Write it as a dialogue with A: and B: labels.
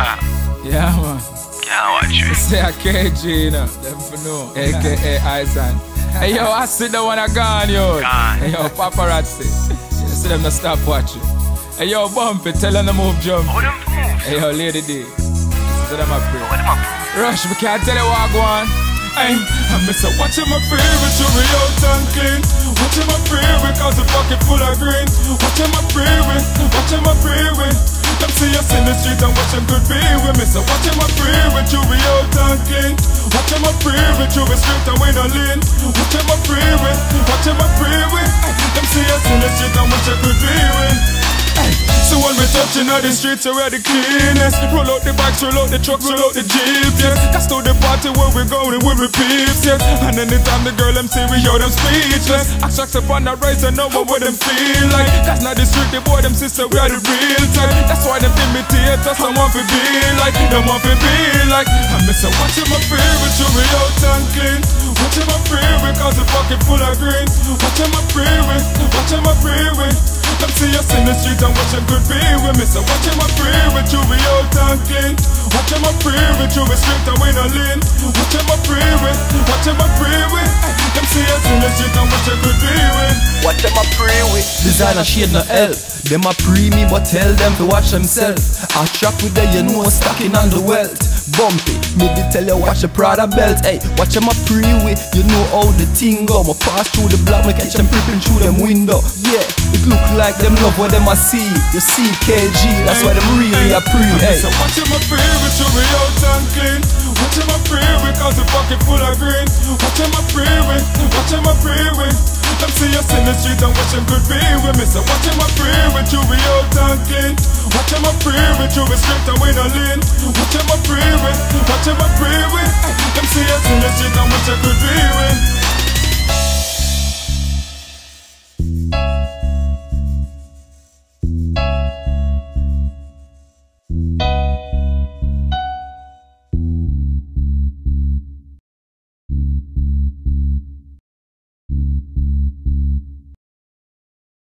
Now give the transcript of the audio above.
A: Yeah, man.
B: Can't watch you.
A: Say a KG, you know. Them for know. AKA Isan. Hey, yo, I see the one I gone, yo. Hey, yo, paparazzi. You see them not stop watching. Hey, yo, Bumpy, tell them to move jump.
B: How them move?
A: Hey, yo, Lady D. So them a pray.
B: What them up?
A: Rush, we can't tell you what I go on. Hey, I miss a watch him a pray with you out and clean. Watch him a pray with cause the pocket full of green. Watch him a pray with, watch him a pray with. Them see us in the street and watch him good be with me. So watch him a pray with you out and clean. Watch him a pray with you straight and we no lean. Watch him a pray with, watch him a pray with. Them see us in the street and watch him good be with. So when we touching on the streets, we're the cleanest. Roll out the bikes, roll out the trucks, roll out the jeeps, yes. That's to the party where we going with we peeps, yes. And anytime the girl them see we hear them speechless. I shocks upon the rise and know what them feel like. That's not the street, the boy them sister, we are the real type. That's why them imitate us, some want to be like. Them want to be like. I miss a watch him a free with you out and clean. Watch him a free with cause the pocket full of green. Watch him a free with, watch him a free with. Them see us in the street and watch him good be with me. So watch him a free with you out and clean. Watch him a free with you straight and we no lean. Watch him a free with, watch him a free with. Them see us in the street and watch him good be with.
B: What them a pray with?
C: Designer shade no help. Them a pre me but tell them to watch themselves. I track with them, you know stacking on the wealth. Bumpy, me did tell you watch the Prada belt. Hey, watch them a pre with, you know how the thing go. Me pass through the block, me catch them peeping through them window. Yeah, it look like them love what them a see. You see KG, that's why them really a pre. Hey,
A: so watch him a free with you out and clean. Watch him a free with cause the pocket full of green. Watch him a free with, watch him a free with. Them see us in the street and watch him good be with me. So watch him a free with you out and clean. Watch him a free with you straight and we no lean. Watch him a free with, watch him a free with. Them see us in the street and watch him good be